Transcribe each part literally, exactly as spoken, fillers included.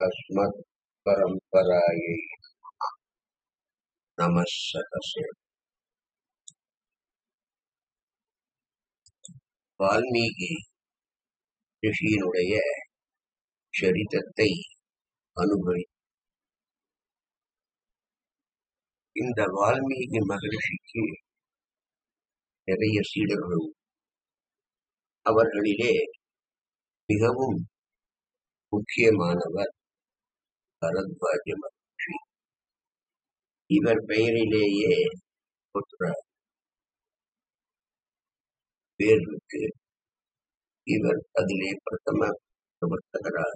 अस्मत् परंपरायै நமः சதசே. வால்மீகி ரிஷியினுடைய சரித்திரத்தை அனுபவி இந்த வால்மீகி மகரிஷிக்கு நிறைய சீடர்கள். அவர்களிலே மிகவும் முக்கியமானவர் பரத்வாஜ மகரிஷி. இவர் பெயரிலேயே ஒரு பேர் இருக்கு. இவர் அதிலே பிரதம பிரவர்த்தகராக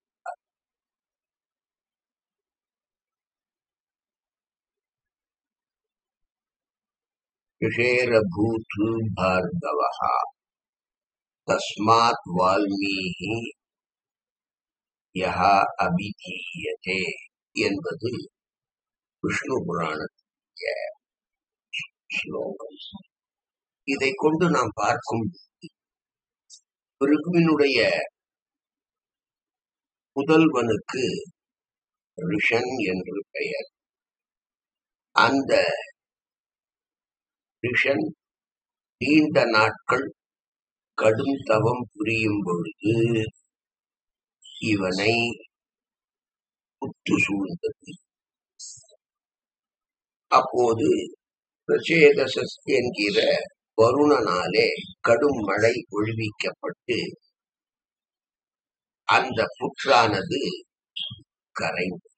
ரிஷேரபூத் பார்கவः தஸ்மாத் வால்மீகி யஹ அபிதீயதே என்பது விஷ்ணு புராணத்திய ஸ்லோகம். இதை கொண்டு நாம் பார்க்கும் பிருகுவினுடைய புதல்வனுக்கு ரிஷன் என்று பெயர். அந்த ரிஷன் நீண்ட நாட்கள் கடும் தவம் புரியும் பொழுது இவனை புத்து சூழ்ந்தது. அப்போது பிரசேதசஸ் என்கிற வருணனாலே கடும் மழை ஒழிவிக்கப்பட்டு அந்த புற்றானது கரைந்தது.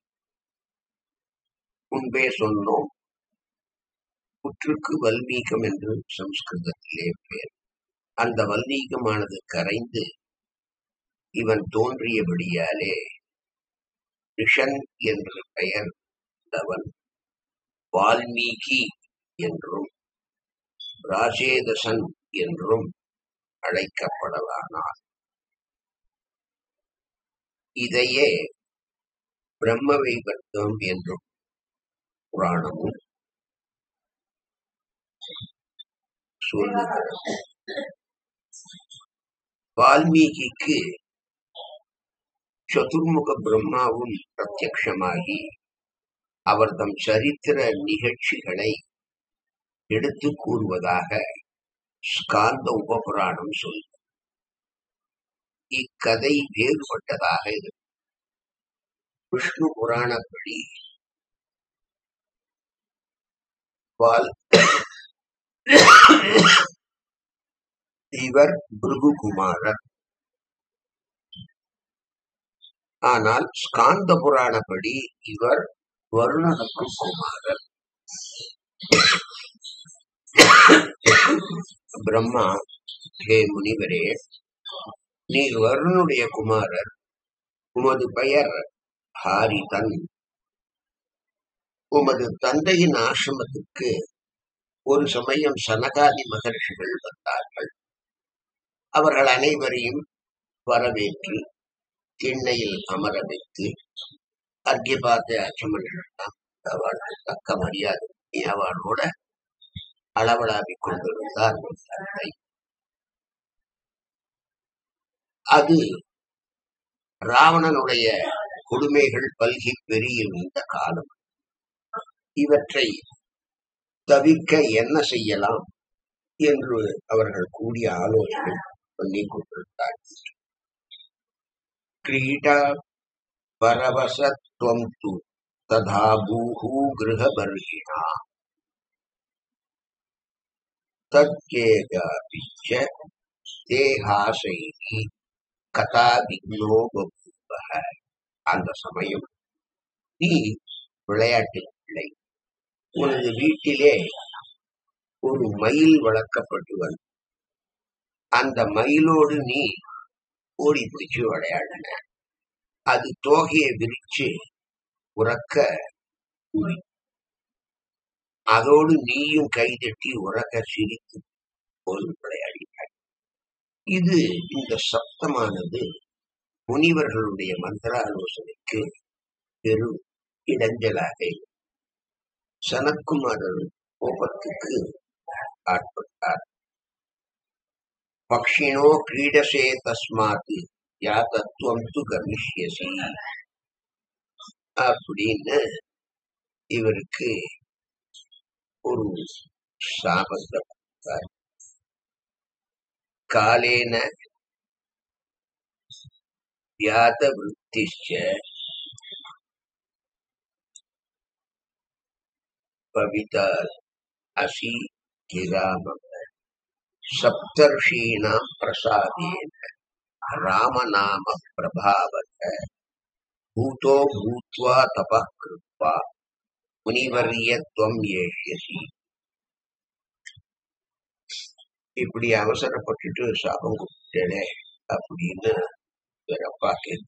முன்பே சொன்னோம், புற்றுக்கு வல்மீகம் என்று சம்ஸ்கிருதத்திலே பேர். அந்த வல்மீகமானது கரைந்து இவன் தோன்றியபடியாலே ரிஷன் என்று பெயர் தவன் வால்மீகி என்றும் ராஜேதசன் என்றும் அழைக்கப்படலானார். இதையே பிரம்ம வைவர்த்தம் என்றும் புராணமும் சொல்லுகிறது. வால்மீகிக்கு சதுர்முக பிரம்மாவும் பிரத்யக்ஷமாகி அவர் தம் சரித்திர நிகழ்ச்சிகளை எடுத்து கூறுவதாக ஸ்காந்த உபபுராணம் சொல்லும். இக்கதை வேறுபட்டதாக இருக்கு. விஷ்ணு புராணப்படி இவர் பிருகுகுமாரர். ஆனால் ஸ்காந்த புராணப்படி இவர் வருணனுக்கு குமாரர். பிரம்மா, ஹே முனிவரே, நீர் வருணனுடைய குமாரர். உமது பெயர் ஹாரிதன். உமது தந்தையின் ஆசிரமத்துக்கு ஒரு சமயம் சனகாதி மகர்ஷிகள் வந்தார்கள். அவர்கள் அனைவரையும் வரவேற்று திண்ணையில் அமர வைத்து அர்க்கியபாத்த அச்சமன்லாம் அவளுக்கு தக்க மரியாதை அவளோட அளவலாவிக் கொண்டிருந்தார் தந்தை. அது ராவணனுடைய கொடுமைகள் பல்கி பெருகியிருந்த காலம். இவற்றை தவிர்க்க என்ன செய்யலாம் என்று அவர்கள் கூடிய ஆலோசனை பண்ணி கொண்டிருந்தார். கிரீடா பரவசத்வம் து ததா பூஹு கிருஹபர்ஹிணா தத்யேகாபிச்ச தேஹாசைஹி கதா விக்னோ பபூவஹ. அந்த சமயம் நீ விளையாட்டு பிள்ளை. உனது வீட்டிலே ஒரு மயில் வளர்க்கப்பட்டு வந்த. அந்த மயிலோடு நீ ஓடி பிடிச்சு விளையாடின. அது தோகையை விரிச்சு உறக்க கூறி அதோடு நீயும் கைதட்டி உறக்க சிரித்து போல் விளையாடினாய். இது இந்த சப்தமானது முனிவர்களுடைய மந்திர ஆலோசனைக்கு பெரும் இடைஞ்சலாக சனத்குமாரர் கோபத்துக்கு ஆட்பட்டார். பக்ஷினோ கிரீடசே தஸ்மாத் யா தத்துவம் து கர்மிஷ்யசி அப்படின்னு இவருக்கு ஒரு சாபத்தை கொடுத்தார். காலேன வியாத விருத்திச்ச பவிதா அசி கிராமம் சப்தர்ஷீணாம் பிரசாதேன ராமநாம பிரபாவத பூதோ பூத்வா தபः கிருத்வா முனிவர்யத்வம் ஏஷ்யசி. இப்படி அவசரப்பட்டுட்டு சாபம் கொடுத்தேனே அப்படின்னு அப்பா கேள்வி.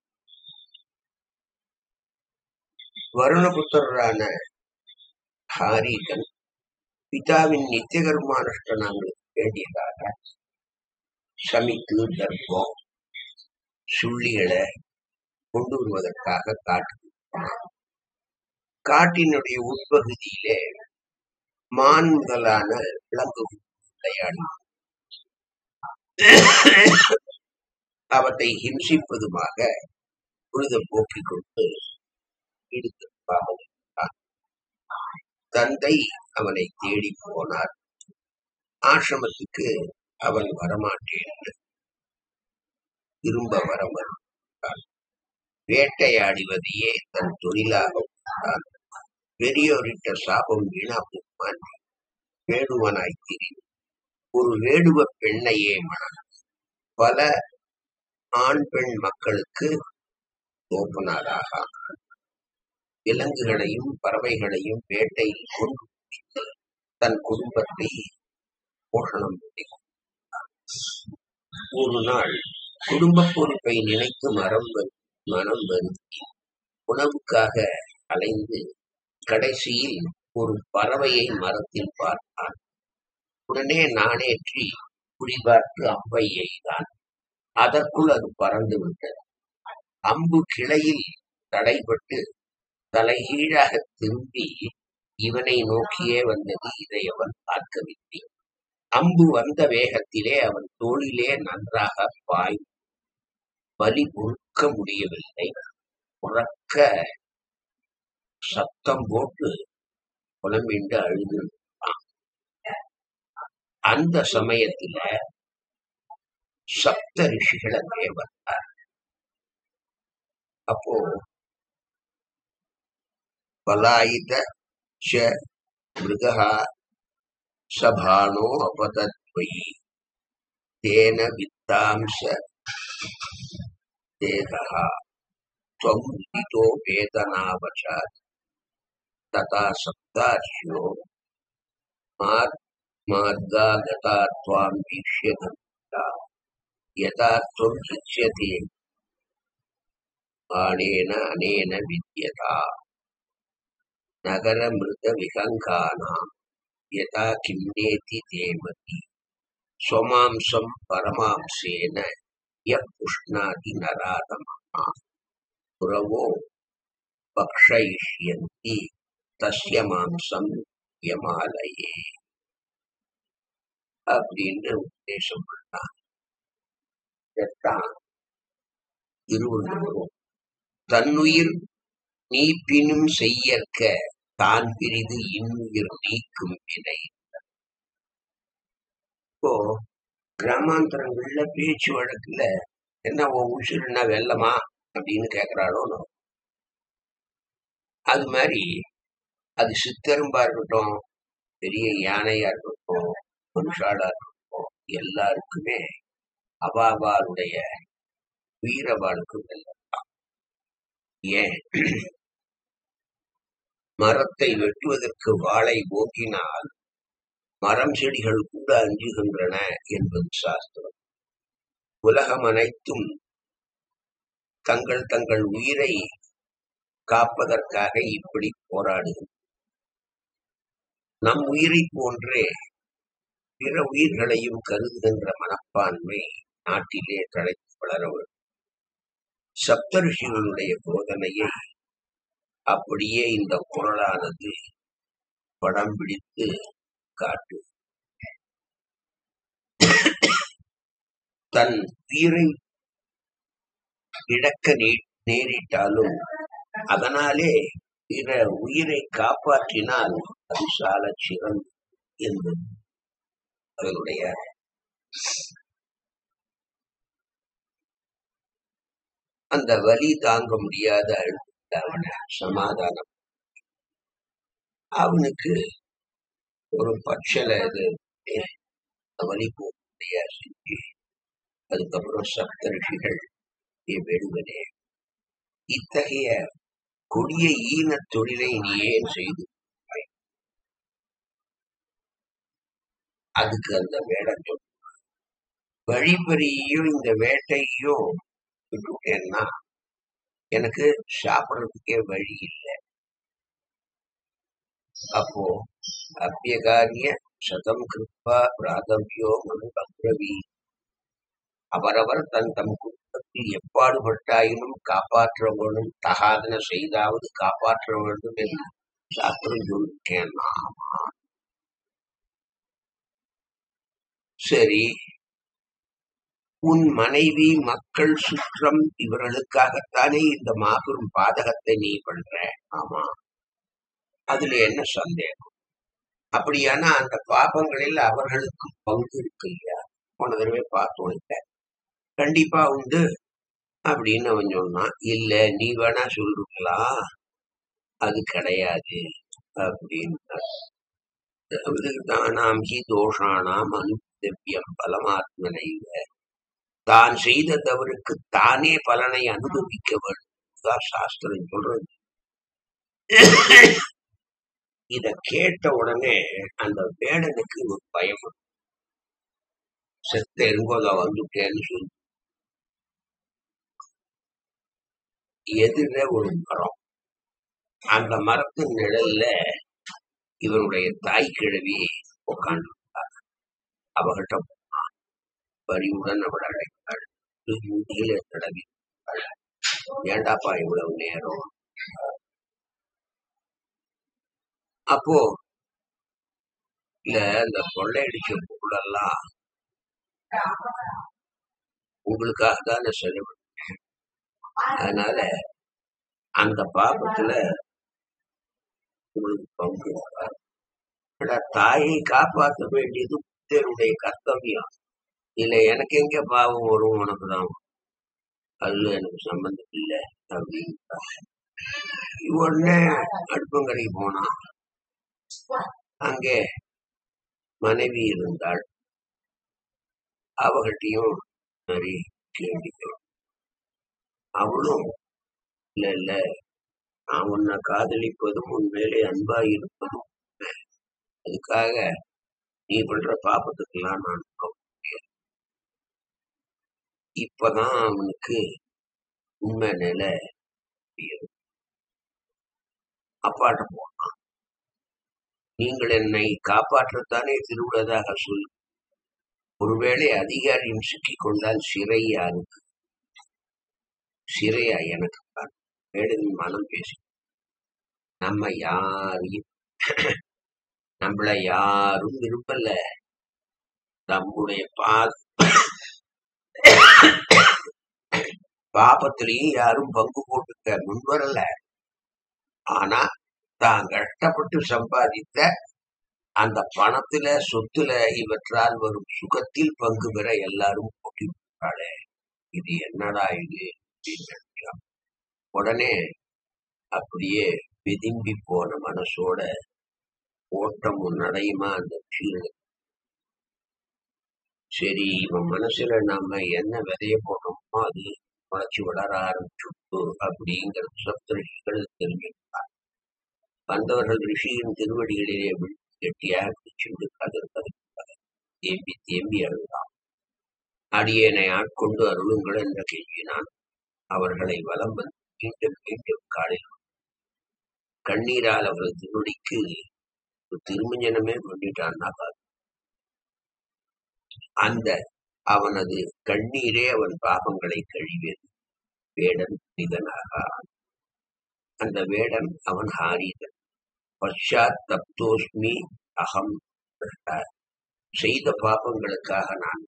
வருணபுத்திரரான ஹாரிகன் பிதாவின் நித்திய கர்மானுஷ்டனங்களுக்கு வேண்டியதாக சமித்து தர்ப்பம் சுள்ளிகளை கொண்டு வருவதற்காக காட்டு காட்டினுடைய உட்பகுதியிலே மான் முதலான விலங்கு விளையாடி அவற்றை ஹிம்சிப்பதுமாக பொழுது போக்கிக் கொண்டு எடுத்திருப்பார்கள். தந்தை அவனை தேடி போனார். ஆசிரமத்துக்கு அவன் வரமாட்டேன் திரும்ப வர மறுத்தார். வேட்டையாடுவதையே தன் தொழிலாக கொண்டான். பெரியோரிட்ட சாபம் வீணா போவான். வேடுவனாய் திரிந்து ஒரு வேடுவ பெண்ணையே மணம் பல ஆண் பெண் மக்களுக்கு தோப்பனாராக விலங்குகளையும் பறவைகளையும் வேட்டையில் கொண்டு பிடித்து தன் குடும்பத்தை போஷணம் செய்தார். ஒரு நாள் குடும்ப பொறுப்பை நினைத்து மரம் மனம் வருந்தி உணவுக்காக அலைந்து கடைசியில் ஒரு பறவையை மரத்தில் பார்த்தான். உடனே நாணேற்றி குறிபார்த்து அம்பை எய்தான். அதற்குள் அது பறந்து விட்டது. அம்பு கிளையில் தடைபட்டு தலைகீழாக திரும்பி இவனை நோக்கியே வந்தது. இதை அவன் பார்க்கவில்லை. அம்பு வந்த வேகத்திலே அவன் தோளிலே நன்றாக பாய் வலி பொறுக்க முடியவில்லை. உறக்க சத்தம் போட்டு புலம்பிண்டு அழுது. அந்த சமயத்துல சப்த ரிஷிகள் அங்கே வந்தார். அப்போ பலாயித ச மிருகா சபானோ அபதத்வயி தேன வித்தாம்ச தேகா த்வம் விதிதோ வேதனாவசாத் ததா சப்தார்ஷ்யோ மாத் மார்கா கதா த்வாம் வீக்ஷ்யதா யதா த்வம் ரிச்யதே ஆனேன அனேன வித்யதா நகர மிருத விஹங்கானாம் யதா கிம்னேதி தேமதி ஸ்வமாம்சம் பரமாம்சேன யக் புஷ்ணாதி நராதமஹா புரவோ பக்ஷயிஷ்யந்தி தஸ்ய மாம்சம் யமாலயே அப்படின்னு உபதேசம் பண்ணான். திருவள்ளுவரும் தன்னுயிர் நீப்பினும் செய்யற்க தான் பிரிது இன்னுயிர் நீக்கும் வினை. இப்போ கிராமாந்தரங்கள்ல பேச்சு வழக்குல என்ன உன் உசுர் என்ன வெள்ளமா அப்படின்னு கேக்குறாளோ, அது மாதிரி அது சித்தரும்பா இருக்கட்டும், பெரிய யானையா இருக்கட்டும், மனுஷாளா இருக்கட்டும், எல்லாருக்குமே அவாவாருடைய வீரவாளுக்கு வெள்ளம். ஏன் மரத்தை வெட்டுவதற்கு வாளை ஓக்கினால் மரம் செடிகள் கூட அஞ்சுகின்றன என்பது சாஸ்திரம். உலகம் அனைத்தும் தங்கள் தங்கள் உயிரை காப்பதற்காக இப்படி போராடுகின்றன. நம் உயிரை போன்றே பிற உயிர்களையும் கருதுகின்ற மனப்பான்மை நாட்டிலே தழைத்து வளர வேண்டும். சப்தரிஷிகளுடைய போதனையை அப்படியே இந்த குரலானது படம் பிடித்து காட்டு. தன் உயிரை இழக்க நேரிட்டாலும் அதனாலே பிற உயிரை காப்பாற்றினால் அது சால சிறந்த என்பது அவருடைய. அந்த வலி தாங்க முடியாத அவனை சமாதானம் அவனுக்கு ஒரு பட்சல இது வலி போக செஞ்சு அதுக்கப்புறம் சப்த ரிஷிகள் வேண்டுவனே இத்தகைய கொடிய ஈன தொழிலை நீ ஏன் செய்து அதுக்கு அந்த வேடம் வழிபறியையும் இந்த வேட்டையும் விட்டுட்டேன்னா எனக்கு சாப்பிடறதுக்கே வழி இல்லை. அப்போ அப்பியகாரிய சதம் கிருப்பா பிராதவியோ மனு அக்ரவி அவரவர் தன் தம் குடும்பத்தில் எப்பாடுபட்டாயினும் காப்பாற்ற வேண்டும், தகாதன செய்தாவது காப்பாற்ற வேண்டும் என்று சாஸ்திரம் சொல்லிருக்கேன். ஆமா சரி, உன் மனைவி மக்கள் சுற்றம் இவர்களுக்காகத்தானே இந்த மாபெரும் பாதகத்தை நீ பண்ற. ஆமா, அதுல என்ன சந்தேகம்? அப்படியானா அந்த பாபங்களில் அவர்களுக்கு பங்கு இருக்கு இல்லையா? போன தடவை பார்த்தோம் இல்ல, கண்டிப்பா உண்டு அப்படின்னு அவன் சொன்னான். இல்ல நீ வேணா சொல்லுங்களா, அது கிடையாது அப்படின்னு. தானாம் ஹி தோஷானாம் அனுபவியம் பலமாத்மனை, தான் செய்த தவறுக்கு தானே பலனை அனுபவிக்க வேண்டும் சாஸ்திரம் சொல்றது. இத கேட்ட உடனே அந்த வேடனுக்கு ஒரு பயம், செத்த எருங்கோதா வந்துட்டேன்னு சொல்லி எதிர ஒரு மரம், அந்த மரத்தின் நிழல்ல இவருடைய தாய் கிழவி உட்காந்து அவகிட்ட போனான். பரிவுடன் அவள் அழைத்தாள். கீழே தடவி, ஏண்டாப்பா இவ்வளவு நேரம்? அப்போ இல்ல, இந்த கொள்ளையடிச்ச பொருளெல்லாம் உங்களுக்காக தானே செலவு, அதனால அந்த பாபத்துல உங்களுக்கு பங்கு. தாயை காப்பாற்ற வேண்டியது புத்தருடைய கர்த்தவியம். இல்ல எனக்கு எங்க பாவம் வரும், உனக்குதான், அதுல எனக்கு சம்பந்தம் இல்லை அப்படின்னு உடனே அடுப்பங்கரைக்கு போனான். அங்கே மனைவி இருந்தாள். அவகிட்டையும் நிறைய கேள்விகள். அவளும் இல்ல இல்ல நான் உன்னை காதலிப்பதும் உன் மேலே அன்பா இருப்பதும், அதுக்காக நீ பண்ற பாப்பத்துக்கெல்லாம் நான் முடியாது. இப்பதான் அவனுக்கு உண்மை நிலை அப்பாட்ட போனான். நீங்கள் என்னை காப்பாற்றத்தானே திருவிழதாக சொல். ஒருவேளை அதிகாரியும் சிக்கிக் கொண்டால் சிறை யாருக்கு? சிறையா எனக்கு தான். வேடனின் மனம் பேச, நம்ம யாரையும் நம்மள யாரும் விரும்பல. நம்முடைய பா பாபத்திலையும் யாரும் பங்கு போட்டுக்க முன்வரல. ஆனா தான் கஷ்டப்பட்டு சம்பாதித்த அந்த பணத்துல சொத்துல இவற்றால் வரும் சுகத்தில் பங்கு பெற எல்லாரும் போட்டி போட்டாளே, இது என்னடா இது? உடனே அப்படியே விரும்பி போன மனசோட ஓட்டம் நடையுமா அந்த கீழே. சரி, இவன் மனசுல நாம என்ன விதைய போட்டோமோ அது முளைச்சு வளர ஆரம்பிச்சுட்டு அப்படிங்கிறது சப்த ரிஷிகள் தெரிஞ்சுட்டார். வந்தவர்கள் ரிஷியின் திருவடிகளிலே கெட்டியாக பிடிச்சிட்டு கதர் கதற்காக தேம்பி தேம்பி அழுந்தான். அடியேனை ஆட்கொண்டு அருளுங்கள் என்ற கேள்வினான். அவர்களை வலம் வந்து மீண்டும் மீண்டும் காலில் கண்ணீரால் அவரது திருவடிக்கு திருமஞ்சனமே பண்ணிட்டான்னா காது. அந்த அவனது கண்ணீரே அவன் பாபங்களை கழிவேது. வேடன் நிதனாக அந்த வேடன் அவன் ஹாரிதன். பஷாத் தப்தோஸ்மி அகம், செய்த பாபங்களுக்காக நான்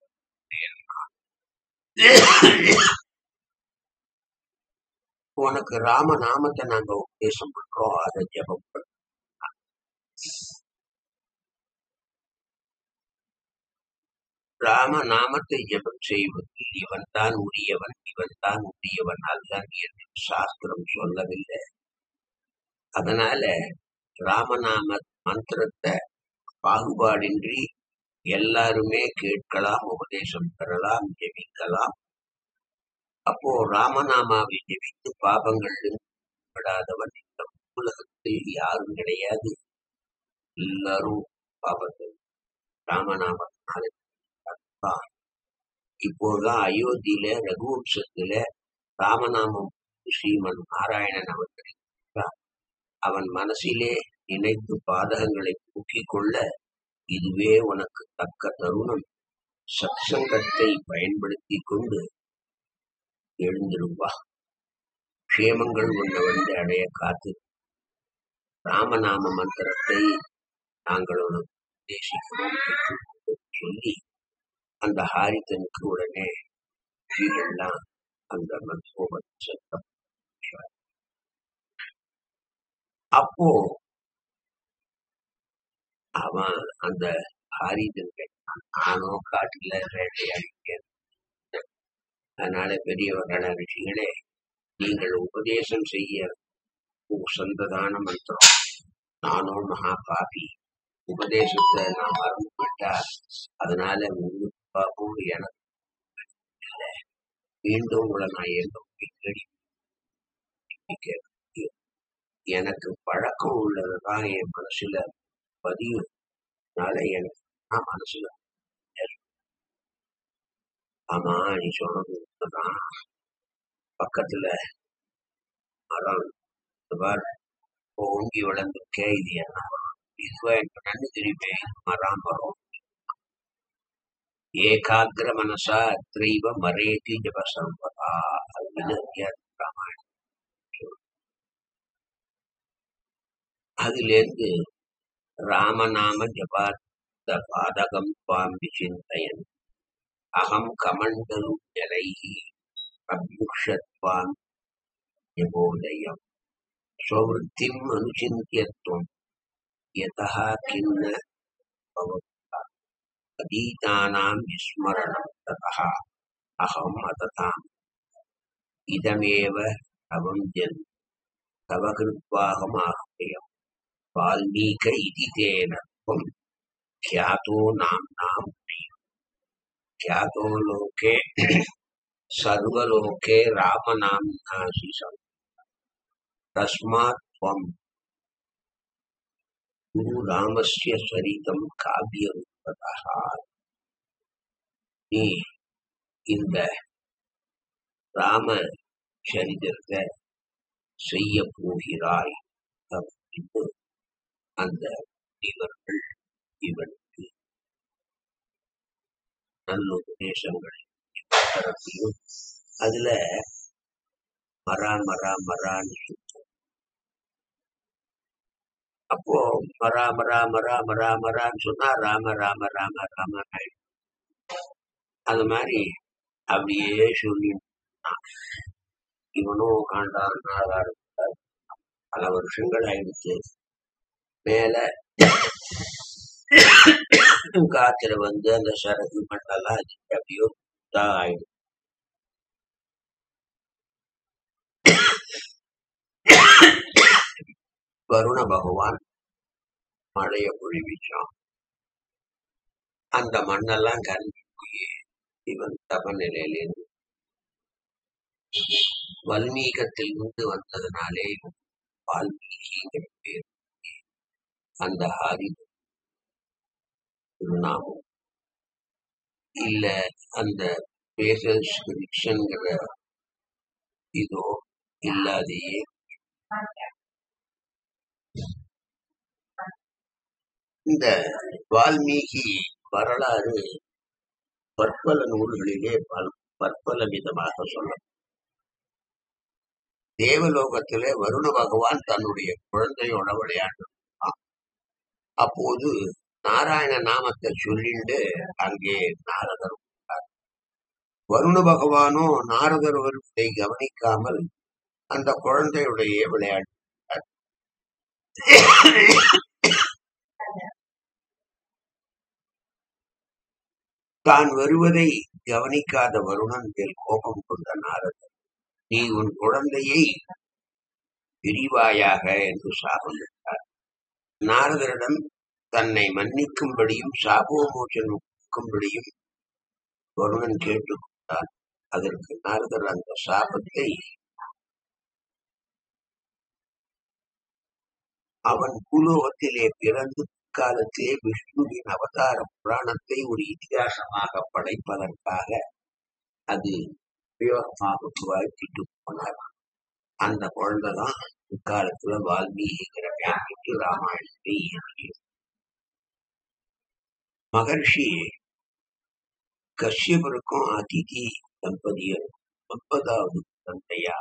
உனக்கு ராம நாமத்தை நாங்க உபதேசம் பண்றோம், அதை ஜபம் பண்ண. ராம நாமத்தை ஜபம் செய்வதில் இவன் தான் உரியவன், இவன் தான் உரியவன் அல்லன் என்று சாஸ்திரம் சொல்லவில்லை. அதனால ராமநாம மந்திரத்தை பாகுபாடின்றி எல்லாருமே கேட்கலாம், உபதேசம் பெறலாம், ஜெபிக்கலாம். அப்போ ராமநாமாவை ஜெபித்து பாபங்கள் விடாதவன் இந்த உலகத்தில் யாரும் கிடையாது. எல்லாரும் பாபங்கள் ராமநாமத்தினால. இப்போதான் அயோத்தியில ரகுவம்சத்துல ராமநாமம் ஸ்ரீமன் நாராயணன் அவர்கள் அவன் மனசிலே நினைத்து பாதகங்களை போக்கிக் கொள்ள இதுவே உனக்கு தக்க தருணம், சத்சங்கத்தை பயன்படுத்தி கொண்டு எழுந்திருவா, க்ஷேமங்கள் உன்னை வந்து அடைய காத்து. ராமநாம மந்திரத்தை நாங்கள் உனக்கு உபதேசிக்கிறோம் சொல்லி அந்த ஹாரிதனுக்கு உடனே எல்லாம் அந்த மந்திரோப சத்தம். அப்போ அவன் அந்த ஹாரிதன் கேட்டான், நானோ காட்டுல வேட்டையாடிட்டேன், அதனால பெரியவர்கள ரிஷிகளே நீங்கள் உபதேசம் செய்ய சொந்ததான மந்திரம், நானோ மகா பாபி, உபதேசத்தை நான் மறந்து விட்டா அதனால உங்களுக்கு பாபும் எனக்கு மீண்டும் உங்களை நான் என்ன எனக்கு பழக்கம் உள்ளதுதான் என் மனசுல பதிவு. அதனால எனக்கு நான் மனசுல ஆமா நீ சொன்னது உண்மைதான், பக்கத்துல மரம் ஓங்கி வளர்ந்துருக்கே, இது என்ன இதுவா எனக்கு நன்கு தெரியுமே, மரம் மரம். ஏகாகிர மனசா அத்ரைவ மரேதி ஜபசம்பதா அப்படின்னு ராமாயணம். அதுல இருந்து ராமநாம ஜபாத பாதகம் துவாம் விசிந்தயன் அகம் கமண்டலு ஜலை அபியுஷத்வாம் ஜபோதயம் ஸ்வவருத்திம் அனுசிந்தியத்வம் யதஹ கிண்ண பவதா அதீதானாம் விஸ்மரணம் ததஹ அகம் அததாம் இதமேவ அவம் ஜன் தவ கிருத்வாகம் ஆஹ்யம் வால்மீக இதி தேனத்வம் ख्यातो नाम्नां ख्यातो लोके सर्वलोके रामनाम्नासि तस्मात् त्वं गुरु रामस्य सरितं काव्यरूपतः நீ இந்த ராம சரித்திரத்தை செய்ய போகிறாய் அப்படின்னு அந்த இவர்கள் இவனுக்கு நல்ல உபதேசங்கள் தரத்தையும் அதுல மரா மரா மரான்னு சொல்லுவோம். அப்போ மரா மரா மரா மரா மரான்னு சொன்னா ராம ராம ராம ராம அது மாதிரி அப்படியே சொல்லி இவனும் ஆண்டாள் நாளாக பல வருஷங்கள் ஆயிடுச்சு. மேல காத்துல வந்து அந்த சரகு மண்ணெல்லாம் அப்படியோ ஆயிடும். வருண பகவான் மழைய பொழிவிச்சான். அந்த மண்ணெல்லாம் கரைஞ்சி போய் இவன் தப நிலையிலிருந்து வல்மீகத்திலிருந்து வந்ததுனாலே வால்மீகிங்கிற பேர். அந்த ஹாரி நாமம் இல்ல அந்த பேசன்கிற இதோ இல்லாதையே இந்த வால்மீகி வரலாறு பற்பல நூல்களிலே பற்பல விதமாக சொல்ல. தேவலோகத்திலே வருண பகவான் தன்னுடைய குழந்தையோட விளையாடுறான். அப்போது நாராயண நாமத்தை சொல்லிண்டு அங்கே நாரதர் வருண பகவானோ நாரதர் வருவதை கவனிக்காமல் அந்த குழந்தையுடைய விளையாட்டு. தான் வருவதை கவனிக்காத வருணன் மேல் கோபம் கொண்ட நாரதர், நீ உன் குழந்தையை பிரிவாயாக என்று சாபமிட்டார். நாரதரிடம் தன்னை மன்னிக்கும்படியும் சாபோமோச்சனம் கொடுக்கும்படியும் வருணன் கேட்டுக்கொண்டார். அதற்கு நாரதர் அந்த சாபத்தை அவன் பூலோகத்திலே பிறந்து காலத்திலே விஷ்ணுவின் அவதார புராணத்தை ஒரு இதிகாசமாக படைப்பதற்காக அது உபயோகமாக வாழ்த்திட்டு போனார். அந்த குழந்தைதான் இக்காலத்துல வால்மீகிங்கிற வியாதிக்கு ராமாயணத்தை இயற்றியது. மகர்ஷி கஷ்யபருக்கும் அதிதி தம்பதியர் ஒன்பதாவது தந்தையா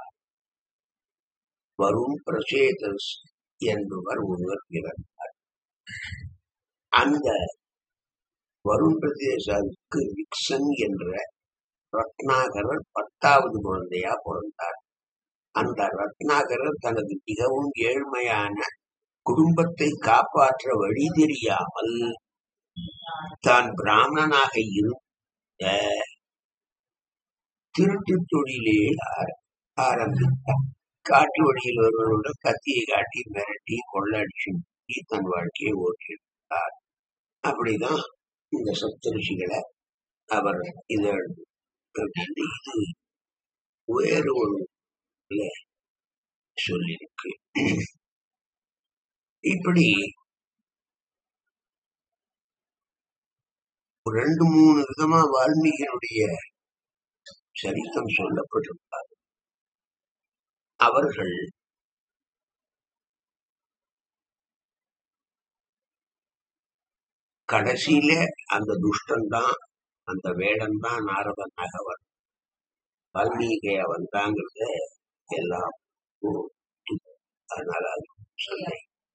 வருண் பிரசேதஸ் என்பவர் ஒருவர் பிறந்தார். அந்த வருண் பிரதேசருக்கு விக்சன் என்ற ரத்னாகரர் பத்தாவது குழந்தையா பிறந்தார். அந்த ரத்னாகரர் தனது மிகவும் ஏழ்மையான குடும்பத்தை காப்பாற்ற வழி தெரியாமல் தான் பிராமணனாக இருந்த திருட்டு தொழிலே ஆரம்பித்தார். காட்டு வழியில் ஒருவருடன் கத்தியை காட்டி மிரட்டி கொள்ளடிச்சு தன் வாழ்க்கையை ஓட்டியிருந்தார். அப்படிதான் இந்த சப்தரிஷிகளை அவர் இத இது வேறு ஒரு சொல்லிருக்கு. இப்படி ரெண்டு மூணு விதமா வால்மீகியினுடைய சரித்திரம் சொல்லப்பட்டிருந்தார். அவர்கள் கடைசியில அந்த துஷ்டன் தான், அந்த வேடம் தான் நாரதனாக வந்த வால்மீகிய வந்தாங்கிறத எல்லாம். அதனால அது சொன்ன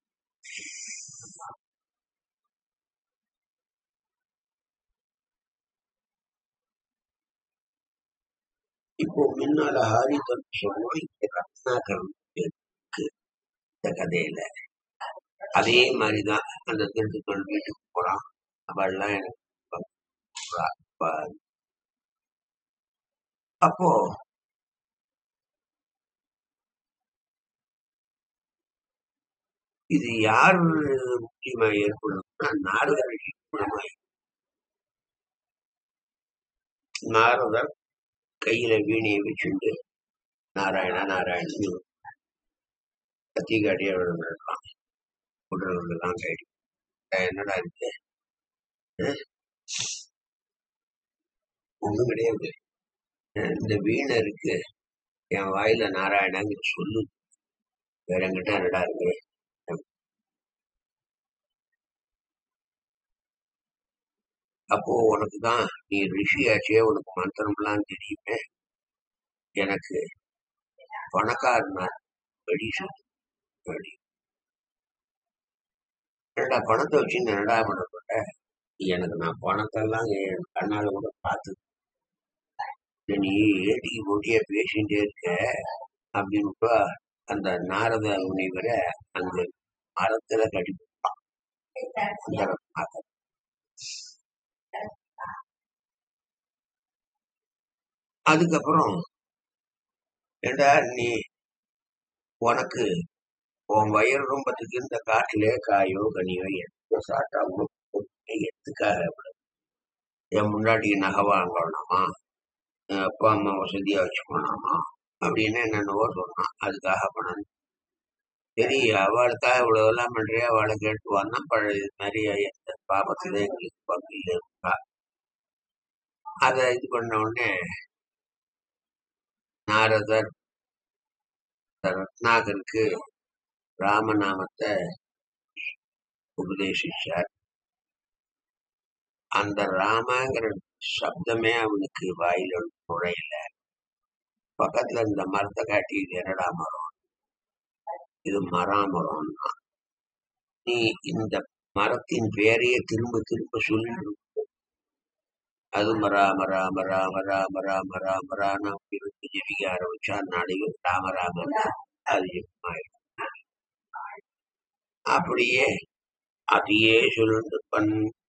இப்போ முன்னால ஹாரிதன் சொன்னோம். இந்த ரத்னாகரன் இந்த கதையில அதே மாதிரிதான் அந்த திருட்டுக்கள் வீட்டுக்கு போறான். அவள்லாம் எனக்கு அப்போ இது யார் முக்கியமா ஏற்படும்னா நாரதர் மூலமா. நாரதர் கையில வீணையை வச்சுண்டு நாராயண நாராயணன் கத்தி காட்டிய விழுந்துடலாம். உடலாம் கைடி என்னடா இருக்கு, ஒண்ணும் கிடையாது, இந்த வீணை இருக்கு, என் வாயில நாராயணாங்க சொல்லு, வேற எங்கிட்ட என்னடா இருக்கு. அப்போ உனக்குதான் நீ ரிஷியாச்சே, உனக்கு மந்திரம்லாம் தெரியுமே, எனக்கு பணக்காரனா வழி சொல்லி என்னடா பணத்தை வச்சு என்னடா பண்ண போட்ட, எனக்கு நான் பணத்தெல்லாம் என் கண்ணால கூட பார்த்து நீ ஏடிக்கு போட்டியா பேசிட்டே இருக்க அப்படின்னு அந்த நாரத முனிவரை அந்த மரத்துல கட்டிப்பான். அதுக்கப்புறம் ஏண்டா நீ உனக்கு உன் வயிறு ரொம்பத்துக்கு இந்த காட்டிலே காயோ கனியோ எந்த சாட்டாமோ எதுக்காக என் முன்னாடி நகை வாங்கணுமா, அப்பா அம்மா வசதியா வச்சுக்கணுமா அப்படின்னு என்னென்னவோ சொன்னான். அதுக்காக பணம் சரி, அவளுக்காக இவ்வளவு எல்லாம் பண்றியா, அவளை கேட்டுவான்னா பழைய மாதிரி எந்த பாபத்துல எங்களுக்கு பங்கில் இருக்கா. அதை இது பண்ண உடனே நாரதர் ரத்னாகருக்கு ராமநாமத்தை உபதேசிச்சார். அந்த ராமங்கிற சப்தமே அவனுக்கு வாயில நுழையல. பக்கத்துல இந்த மரத்தை காட்டி இது என்னடா மரம், இது மராமரம்னா, நீ இந்த மரத்தின் பேரையே திரும்ப திரும்ப சொல்லிட்டு அதுவும் ராம ராம ராம ராம ராம ராம ராம இருந்து ஜெபிக்க ஆரம்பிச்சா நாளையும் ராமராமன் அது ஜெபமாயிடும். அப்படியே அதையே சொல்லிட்டு பண்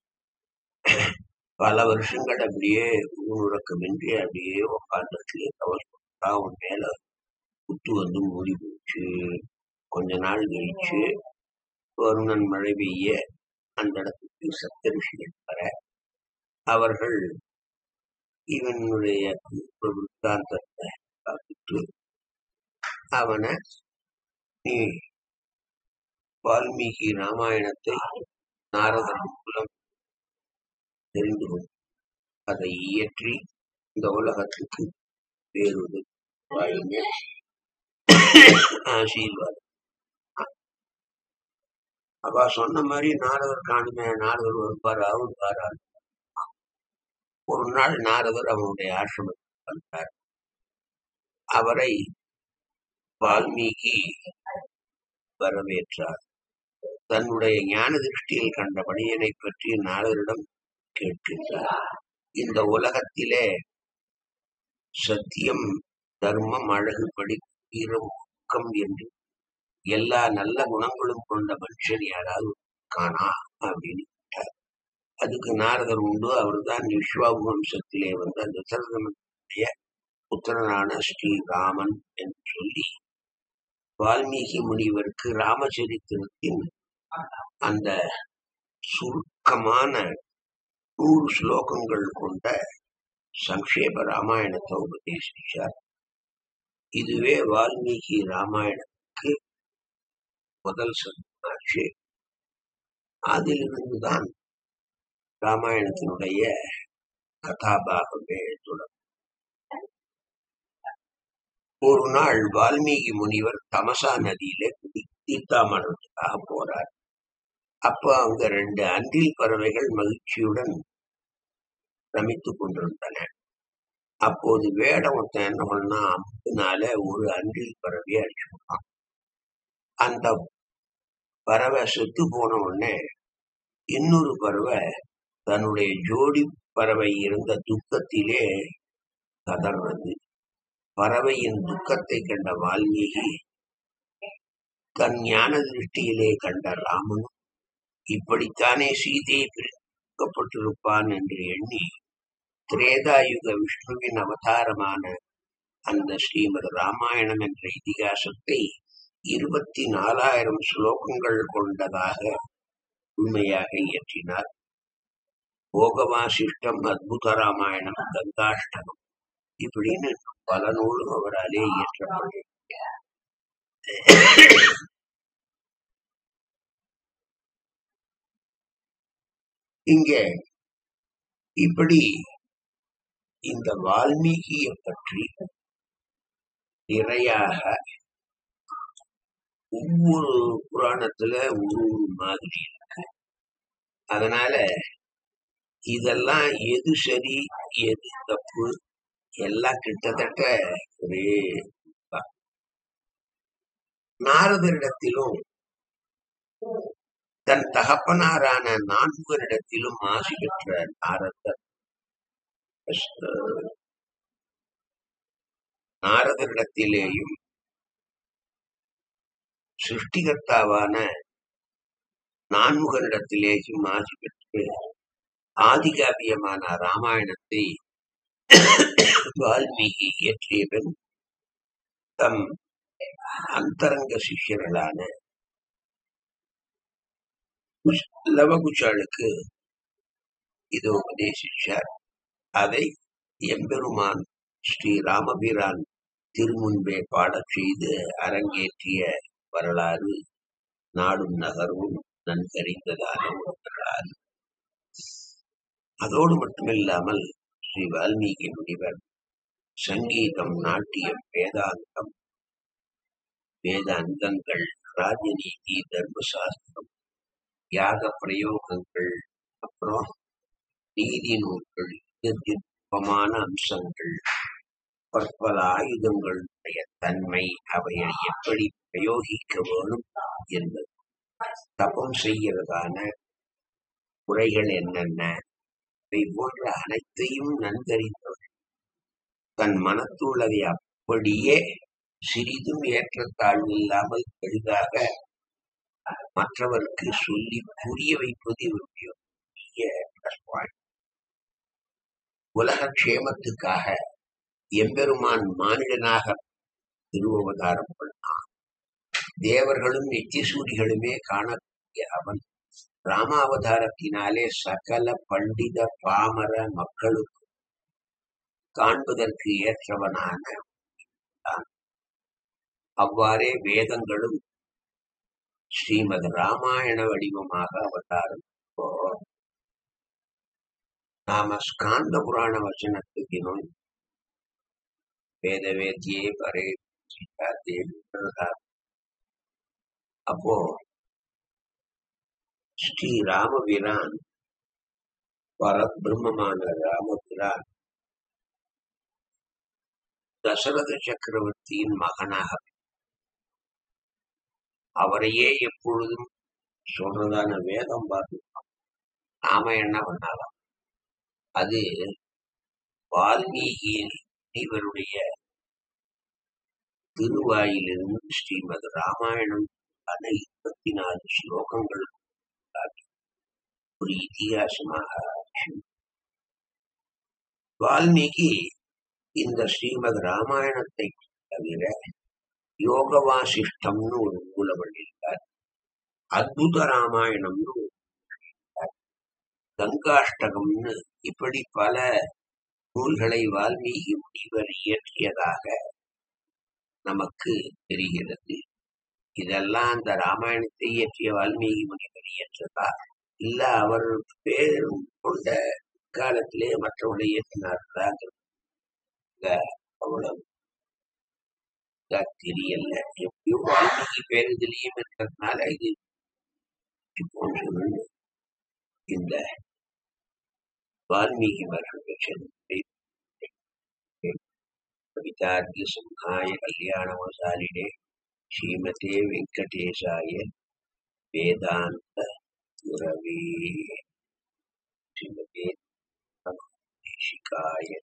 பல வருஷங்கள் அப்படியே ஊனுறக்கமின்றி அப்படியே உட்காந்துட்டு தவசா உன் மேல குத்து வந்து மூடி போச்சு. கொஞ்ச நாள் கழிச்சு வருணன் மழை பெய்ய அந்த இடத்துக்கு சப்தரிஷிகள் வர அவர்கள் இவனுடைய விற்த்தாந்தத்தை பார்த்துட்டு அவனை நீ வால்மீகி ராமாயணத்தை நாரதன் மூலம் தெரிந்து கொண்டு அதை இயற்றி இந்த உலகத்துக்கு வேறு வாயுமே ஆசீர்வாதம். அவ சொன்ன மாதிரி நாரதர் காணுமே, நாரதர் வருவார், அவர் வாரார். ஒரு நாள் நாரதர் அவனுடைய ஆசிரமத்தில் வந்தார். அவரை வால்மீகி வரவேற்றார். தன்னுடைய ஞான திருஷ்டியில் கண்ட பணியனை பற்றி நாரதரிடம் கேட்கின்றார். இந்த உலகத்திலே சத்தியம், தர்மம், அழகு, படி, வீரம், ஊக்கம் என்று எல்லா நல்ல குணங்களும் கொண்ட மனுஷன் யாராவது காணா அப்படின்னு கேட்டார். அதுக்கு நாரதர் உண்டு, அவர்தான் விஸ்வாபு வம்சத்திலே வந்து அந்த தசரதனுடைய புத்திரனான ஸ்ரீராமன் என்று சொல்லி வால்மீகி முனிவருக்கு ராமச்சரித்திரத்தின் அந்த சுருக்கமான நூறு ஸ்லோகங்கள் கொண்ட சங்கேப ராமாயணத்தை உபதேசிச்சார். இதுவே வால்மீகி ராமாயணத்துக்கு முதல் சந்தமாச்சு. அதிலிருந்துதான் ராமாயணத்தினுடைய கதாபாகமே தொடரும். ஒரு நாள் வால்மீகி முனிவர் தமசா நதியில தீர்த்தாமணத்துக்காக போறார். அப்ப அங்க ரெண்டு அன்றில் பறவைகள் மகிழ்ச்சியுடன் ரமித்துக் கொண்டிருந்தன. அப்போது வேடவன் என்ன பண்ணா, அம்புனால ஒரு அன்றில் பறவையை அடிச்சு விட்டான். அந்த பறவை செத்து போன உடனே இன்னொரு பறவை தன்னுடைய ஜோடி பறவை இருந்த துக்கத்திலே கதறது. பறவையின் துக்கத்தை கண்ட வால்மீகி தன் ஞான திருஷ்டியிலே கண்ட ராமன் இப்படித்தானே சீதையை பிரிக்கப்பட்டிருப்பான் என்று எண்ணி திரேதாயுக விஷ்ணுவின் அவதாரமான அந்த ஸ்ரீமத் ராமாயணம் என்ற இதிகாசத்தை இருபத்தி நாலாயிரம் ஸ்லோகங்கள் கொண்டதாக உண்மையாக இயற்றினார். போகவாசிஷ்டம், அத்புத ராமாயணம், கங்காஷ்டகம் இப்படின்னு பல நூலும் அவராலே இயற்றப்பட்டது. இங்கே இப்படி இந்த வால்மீகியை பற்றி நிறையாக ஒவ்வொரு புராணத்துல ஒரு மாதிரி இருக்கு. அதனால இதெல்லாம் எது சரி எது தப்பு எல்லாம் கிட்டத்தட்ட ஒரே நாரதரிடத்திலும் தன் தகப்பனாரான நான்முகனிடத்திலும் ஆசி பெற்ற நாரதர் நாரதரிடத்திலேயும் சிருஷ்டிகர்த்தாவான நான்முகனிடத்திலேயும் ஆசி பெற்று ஆதிகாவியமான ராமாயணத்தை வால்மீகி இயற்றியவன் தம் அந்தரங்க சிஷ்யர்களான லவகுச்சாளுக்கு இது உபதேசிச்சார். அதை எம்பெருமான் ஸ்ரீ ராமபிரான் திருமுன்பே பாடச் செய்து அரங்கேற்றிய வரலாறு நாடும் நகரும் நன்கறிந்ததான ஒரு வரலாறு. அதோடு மட்டுமில்லாமல் ஸ்ரீ வால்மீகி முனிவர் சங்கீதம், நாட்டியம், வேதாந்தம், வேதாந்தங்கள், ராஜநீதி, தர்மசாஸ்திரம், யாக பிரயோகங்கள், அப்புறம் நீதி நூல்கள், நுட்பமான அம்சங்கள், பற்பல ஆயுதங்களுடைய தன்மை, அவையை எப்படி பிரயோகிக்க வேணும் என்பது, தபம் செய்கிறதான முறைகள் என்னென்ன, இவை போன்ற அனைத்தையும் நன்கறிந்தவர் தன் மனத்துள்ளதை அப்படியே சிறிதும் ஏற்றத்தாழ்வு இல்லாமல் எளிதாக மற்றவருக்கு சொல்லி புரிய வைப்பது இவருடைய உலக க்ஷேமத்துக்காக எம்பெருமான் மானிடனாக திருவவதாரம் பண்ணான். தேவர்களும் நித்தியசூரிகளுமே காணக்கூடிய அவன் ராமாவதாரத்தினாலே சகல பண்டித பாமர மக்களுக்கு காண்பதற்கு ஏற்றவனான அவ்வாறே வேதங்களும் ஸ்ரீமத் ராமாயண வடிவமாக அவதாரம். இப்போ நாம ஸ்காந்த புராண வச்சனத்துக்கு வேத வேத்தியே பரே அப்போ ஸ்ரீ ராமபிரான் பரபிரம்மமான ராமபிரான் தசரத சக்கரவர்த்தியின் மகனாக அவரையே எப்பொழுதும் சொல்றதான வேதம் பார்த்துக்கலாம். நாம என்ன பண்ணலாம், அது வால்மீகி இவருடைய திருவாயிலிருந்து ஸ்ரீமத் ராமாயணம் இருபத்தி நாலு ஸ்லோகங்கள் ஒரு இதிகாசமாக வால்மீகி இந்த ஸ்ரீமத் ராமாயணத்தை தவிர யோக வாசிஷ்டம்னு ஒரு நூலை பண்ணியிருக்கார். அத்புத ராமாயணம்னு கங்காஷ்டகம்னு இப்படி பல நூல்களை வால்மீகி முனிவர் இயற்றியதாக நமக்கு தெரிகிறது. இதெல்லாம் அந்த ராமாயணத்தை இயற்றிய வால்மீகி முனிவர் இயற்றதா இல்ல அவர் பேர் கொண்ட காலத்திலே மற்றவர்களை இயற்றினார்களா அவ்வளவு தெரியல. எப்படியும் வால்மீகி பேருதிலையும் இருக்கிறதுனால இது போன்று இந்த வால்மீகி மகர்கள் கவிதார்க்கிய சிம்ஹாய கல்யாணமசாலினே ஸ்ரீமதே வெங்கடேசாய வேதாந்த குரவே ஸ்ரீமதே தேசிகாய